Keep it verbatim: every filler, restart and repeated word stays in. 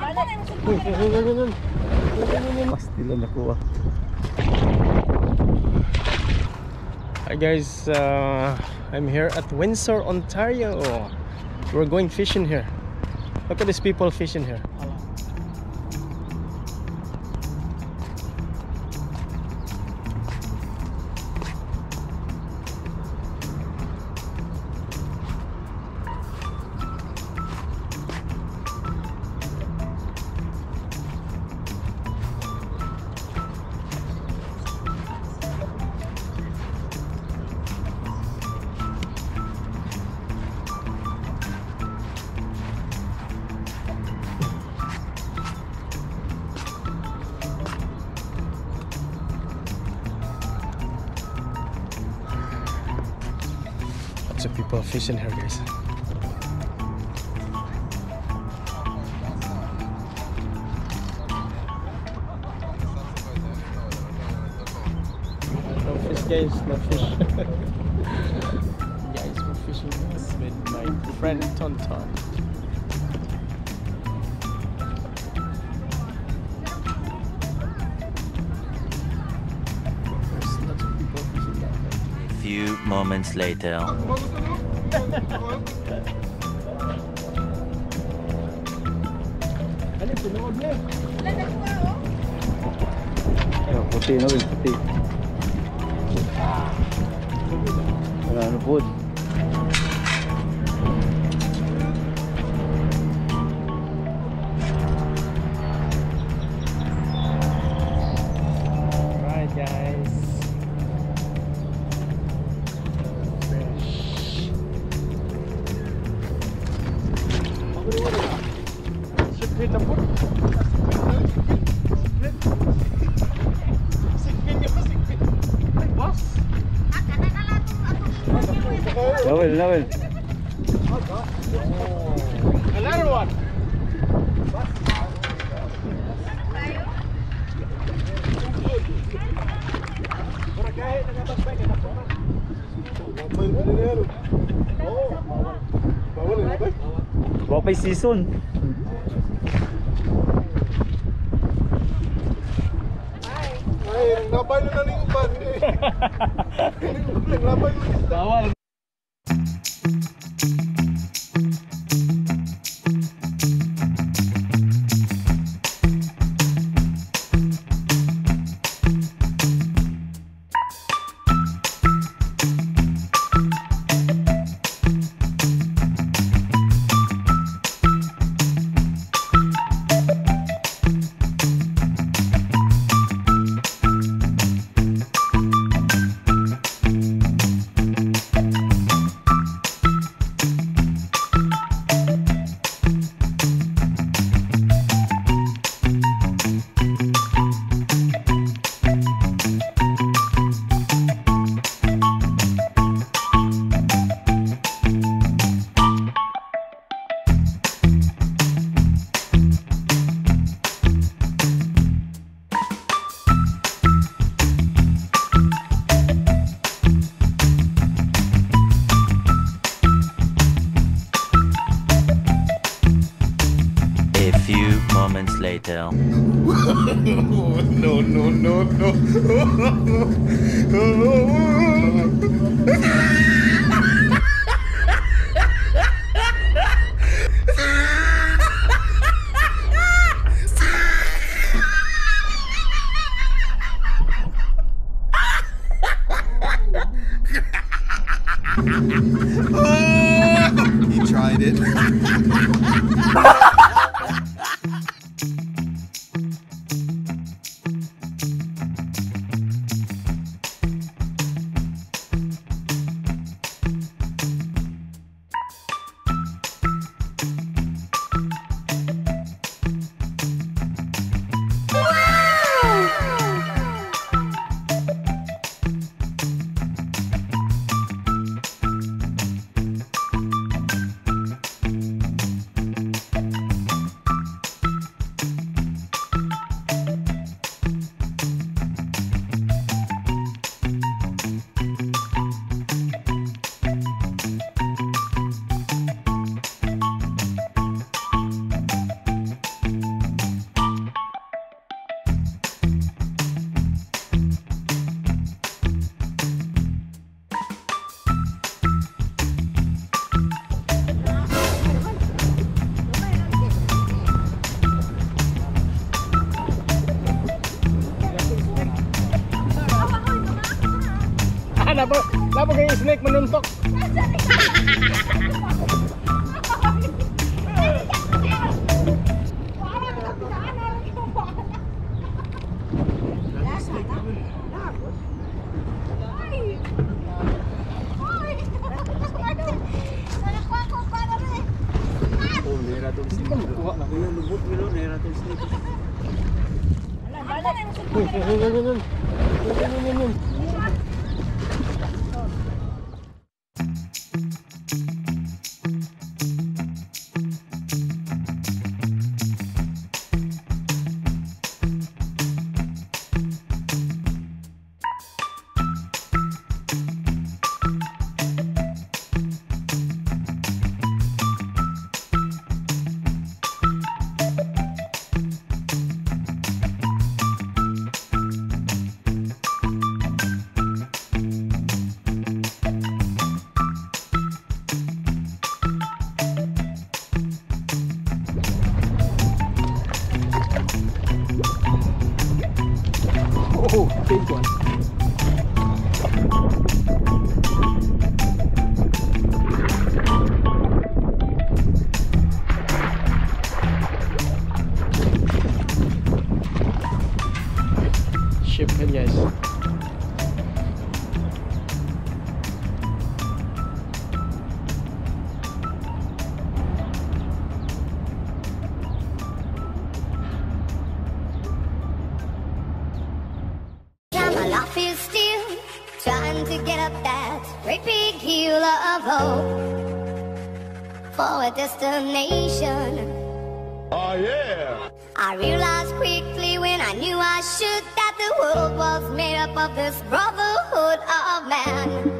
Pastila nakuha. Hi guys, uh, I'm here at Windsor, Ontario. We're going fishing here. Look at these people fishing here. Lots of people fishing here, guys. No fish, guys, no fish. Guys, we're fishing with my friend Tonton. There's lots of people fishing down there. Few moments later. Yo, puti na rin, puti. Wala na po. Alright, guys. Lawel, lawel. Another one. Wapay season. Ay, nabay na ng uban. Nabay na. Bawal. Moments later. No, no, no, no. He tried it. napa napa kayo snake menuntok. Oh, nera tong snake. Kuha na ko yung lubot milo, nera tong snake. Uy, yun, yun, yun, yun. Yun, yun, yun, yun. Oh, big one. Ship head, guys. My life is still trying to get up that great big hill of hope for a destination. Oh yeah! I realized quickly when I knew I should that the world was made up of this brotherhood of man.